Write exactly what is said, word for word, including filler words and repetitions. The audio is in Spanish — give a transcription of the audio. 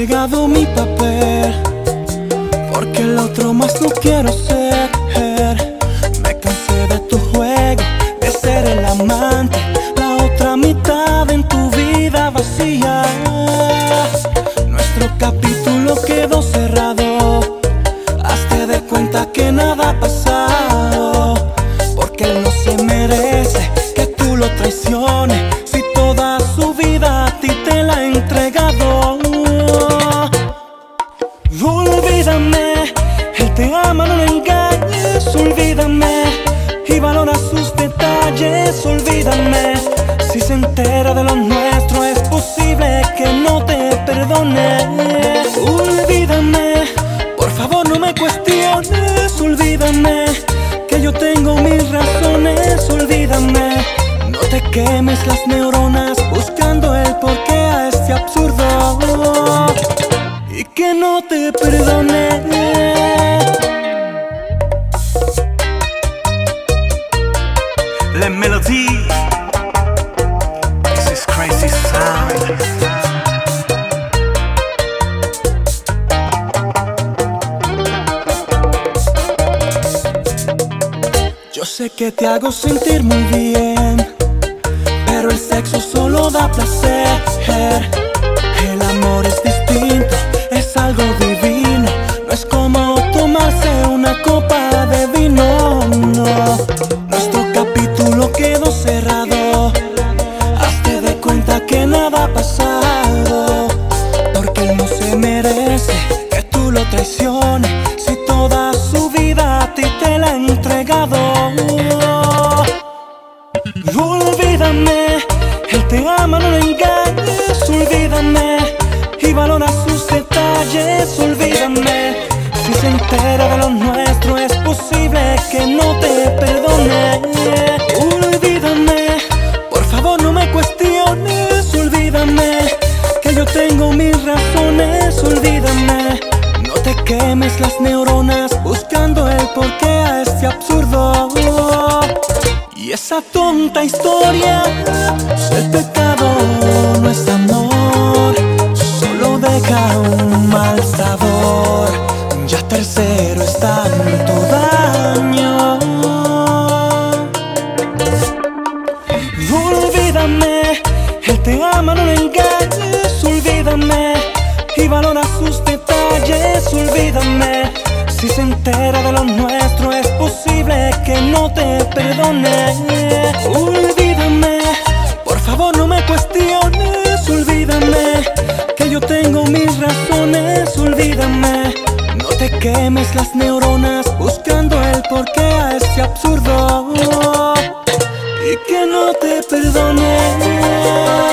entregado mi papel, porque el otro más no quiero ser. Me cansé de tu juego, de ser el amante, la otra mitad en tu vida vacía. Nuestro capítulo quedó cerrado, hazte de cuenta que nada ha pasado, porque él no se merece que tú lo traiciones, si toda su vida a ti te la ha entregado. Olvídame, él te ama, no lo engañes. Olvídame y valora sus detalles. Olvídame, si se entera de lo nuestro es posible que no te perdone. Olvídame, por favor no me cuestiones. Olvídame, que yo tengo mis razones. Olvídame, no te quemes las neuronas buscando el porqué a este absurdo, y que no te perdone. La melody, this is crazy sound. Yo sé que te hago sentir muy bien, pero el sexo solo da placer. El amor es distinto, es algo divino, no es como tomarse una copa de vino, no. Nuestro capítulo quedó cerrado, hazte de cuenta que nada ha pasado, porque él no se merece que tú lo traiciones, si toda su vida a ti te la ha entregado. Olvídame, él te ama, no lo engañes. Olvídame y valora sus detalles. Olvídame, si se entera de lo nuestro es posible que no te perdone. Olvídame, por favor no me cuestiones. Olvídame, que yo tengo mis razones. Olvídame, no te quemes las neuronas buscando el porqué a este absurdo. Y esa tonta historia, el pecado no es amor, solo deja un mal sabor. Ya tercero es tanto daño. Olvídame, él te ama, no lo engañes. Olvídame y valora sus detalles. Olvídame, si se entera de lo nuestro es posible que no te perdone. Olvídame, por favor no me cuestiones. Olvídame, que yo tengo mis razones. Olvídame, no te quemes las neuronas buscando el porqué a este absurdo, y que no te perdone.